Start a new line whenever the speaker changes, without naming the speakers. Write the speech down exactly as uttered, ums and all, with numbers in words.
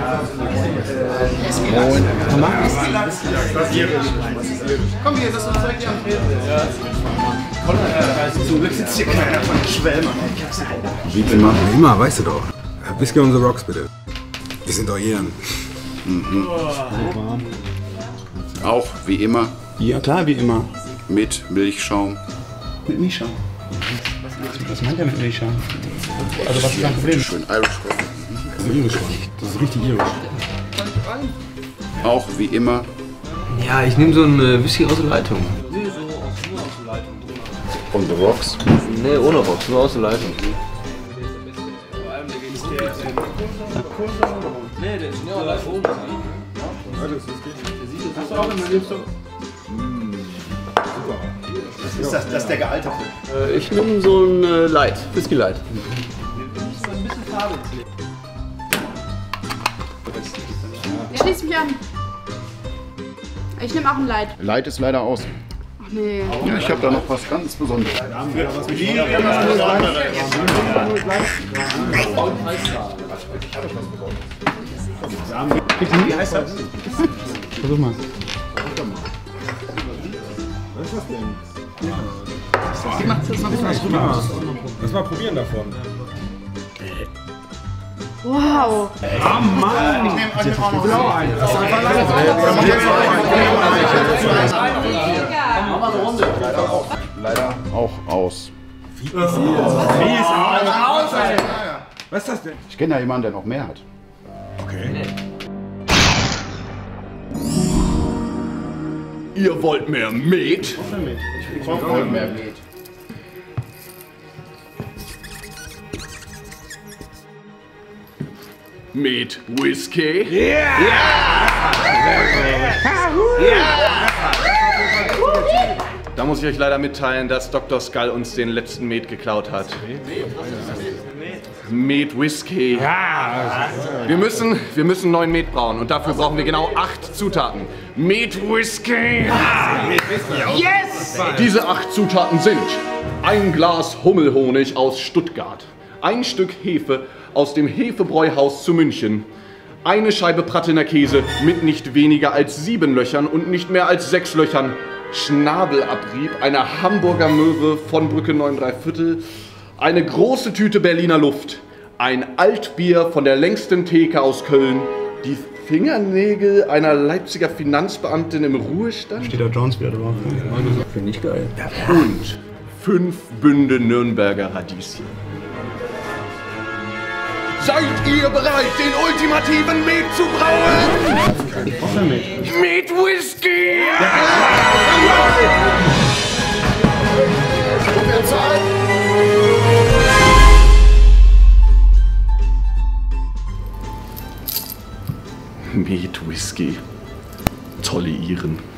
Komm hier, das zeigt dir am Feld. Zum Glück sitzt hier keiner von den Schwelmern.
Wie immer. Wie immer, weißt du doch. Whisky on the Rocks, bitte. Wir sind doch Ehren.
Mhm. Auch wie immer.
Ja, klar, wie immer.
Mit Milchschaum.
Mit Milchschaum? Was, was meint er mit Milchschaum? Also was ist dein Problem?
Schön Irish Coffee.
Das ist Irish. Das ist richtig Irish.
Auch wie immer.
Ja, ich nehme so einen Whisky aus der Leitung.
Nee, so nur aus der Leitung.
On the Rocks?
Nee, ohne Rocks, nur aus der Leitung.
Nee, der ist nur live oben. Hast du auch immer liebst du? Ist das, das ist der gealterte?
Äh, ich nehme so einen äh, Light, Whisky Light.
So ein bisschen Farbe.
Schließ mich an. Ich nehme auch ein Light.
Light ist leider aus.
Ach nee.
Ja, ich habe da noch was ganz Besonderes.
Wie heißt das? Versuch mal.
Was ist das denn?
Wie macht das noch?
Lass mal probieren davon.
Wow.
Ah, Mann!
Ich nehme auch noch blau ein.
Das ist einfach lange.
Leider auch aus.
Wie ist aus? Was ist das denn?
Ich kenne ja jemanden, der noch mehr hat.
Okay.
Ihr wollt mehr Met? Ich wollte mehr Met. Met Whisky?
Yeah! Da muss ich euch leider mitteilen, dass Doktor Skull uns den letzten Met geklaut hat. Met Whisky. Wir müssen, wir müssen neuen Met brauen und dafür brauchen wir genau acht Zutaten. Met Whisky. Yes! Diese acht Zutaten sind ein Glas Hummelhonig aus Stuttgart, ein Stück Hefe aus dem Hefebräuhaus zu München, eine Scheibe Prattener Käse mit nicht weniger als sieben Löchern und nicht mehr als sechs Löchern, Schnabelabrieb einer Hamburger Möwe von Brücke neun drei Viertel, eine große Tüte Berliner Luft, ein Altbier von der längsten Theke aus Köln, die Fingernägel einer Leipziger Finanzbeamtin im Ruhestand.
Steht da Jonesbier drauf?
Finde ich geil. Und fünf Bünde Nürnberger Radieschen. Seid ihr bereit, den ultimativen Met zu brauen?
Was denn mit?
Met Whisky! Met Whisky. Tolle Iren.